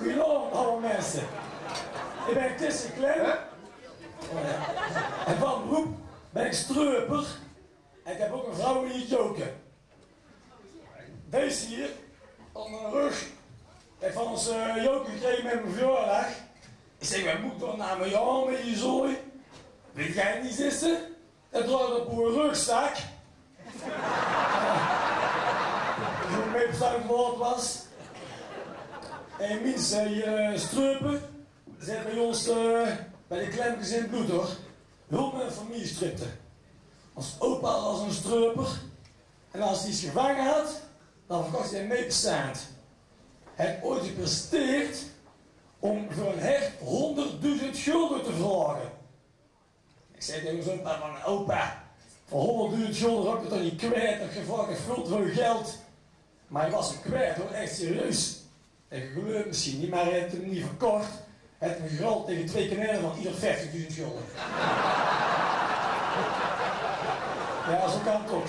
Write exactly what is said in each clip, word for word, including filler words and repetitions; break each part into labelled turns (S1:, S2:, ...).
S1: Goedenavond, alle mensen. Ik ben Christian Klein. Oh, ja. En van beroep ben ik streuper. En ik heb ook een vrouw die joken. Deze hier, op mijn rug, heeft van ons uh, joken gekregen met mijn verjaardag. Ik zeg, wat moet ik dan naar mijn arm met je zooi? Weet jij niet, zuster? Dat draait op mijn rugzak. Toen ik mee besluit wat was. En mensen hier uh, streupen, zijn bij ons uh, bij de Klemkes in het bloed hoor. Hulp met een familiestripte. Als opa was een streuper en als hij iets gevangen had, dan verkocht hij hem mee bestaand. Hij heeft ooit gepresteerd om voor een hert honderdduizend gulden te vragen. Ik zei tegen zo'n pa van opa, voor honderdduizend gulden had ik het toch niet kwijt, dat gevraagd heeft veel te veel geld. Maar hij was hem kwijt hoor, echt serieus. Hij gelooft misschien niet, maar hij heeft hem niet verkocht. Hij heeft hem geruild tegen twee kanalen van ieder vijftigduizend gulden. Ja, zo kan het ook.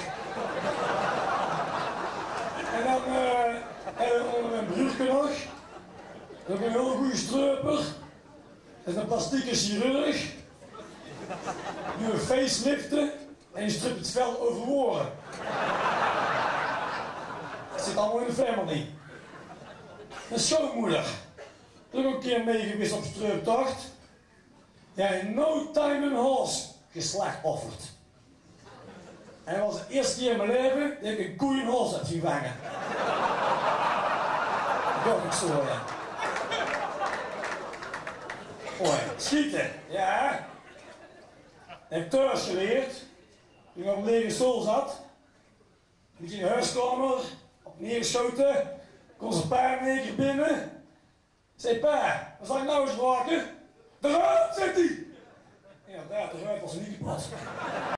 S1: En dan uh, hebben we onder mijn broertje nog. Dat is een heel goede streuper. Dat is een plastieke chirurg. Die een faceliften en die strupt het vel overworen. Dat zit allemaal in de family. Een schoonmoeder. Ook een keer mee geweest op streuptocht. Ja, in no time een hals geslachtofferd. En dat was de eerste keer in mijn leven dat ik een koe in hals heb zien vangen. Dat is zo, ja. Mooi. Schieten, ja. Ik heb thuis geleerd. Toen ik op een lege stoel zat. Ik in de huiskamer, op neergeschoten. Kon zijn pa in één keer binnen. Zei pa, wat zal ik nou eens maken? Eruit, zegt hij. Ja, daar, eruit was er niet gepast.